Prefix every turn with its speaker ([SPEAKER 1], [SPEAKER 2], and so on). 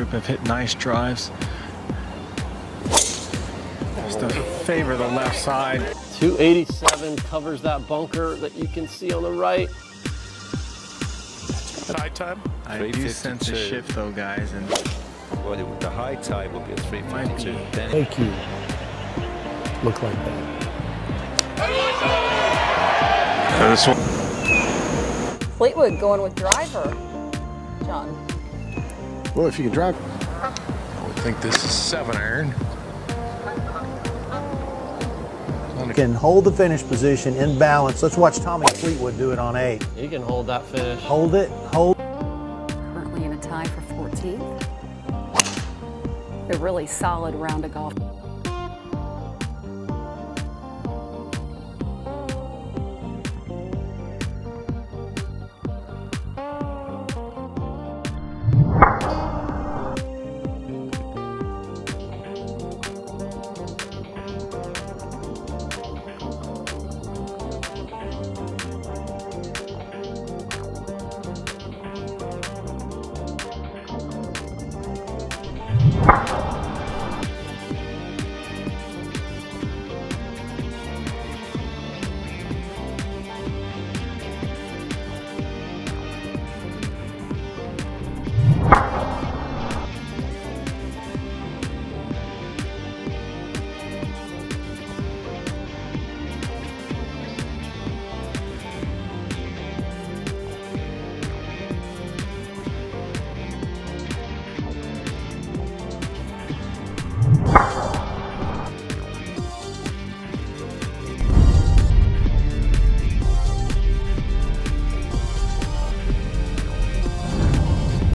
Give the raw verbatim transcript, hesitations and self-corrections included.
[SPEAKER 1] group have hit nice drives. Just to favor the left side.
[SPEAKER 2] two eighty-seven covers that bunker that you can see on the right.
[SPEAKER 3] High time?
[SPEAKER 1] I do sense a shift though, guys, and
[SPEAKER 4] well, the high tide will be a three fifty-two.
[SPEAKER 5] Thank you. Look like that.
[SPEAKER 1] this one.
[SPEAKER 6] Fleetwood going with driver, John.
[SPEAKER 5] Well, if you can drive.
[SPEAKER 3] I would think this is seven iron.
[SPEAKER 7] Can hold the finish position in balance. Let's watch Tommy Fleetwood do it on eight.
[SPEAKER 2] You can hold that finish.
[SPEAKER 7] Hold it, hold.
[SPEAKER 6] Currently in a tie for fourteenth. A really solid round of golf.